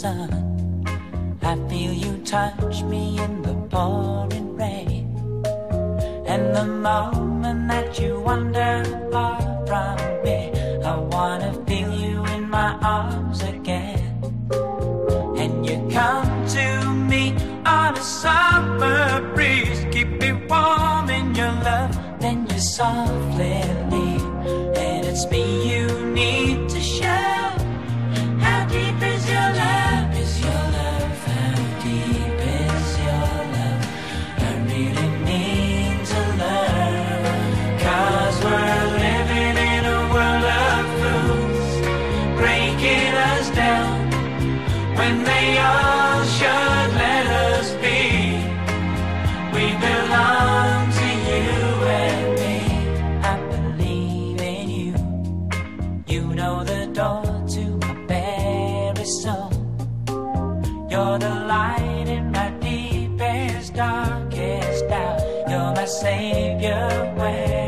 sun. I feel you touch me in the pouring rain, and the moment that you wander far from me, I wanna feel you in my arms again. And you come to me on a summer breeze, keep me warm in your love, then you softly leave. And it's me you need to show. How deep is your love? Is your love? How deep is your love? I really need to learn, 'cause we're living in a world of fools, breaking us down when they all should let us be. We belong to you and me. I believe in you. You know the door to my very soul. You're the light in my deepest, darkest doubt. You're my savior when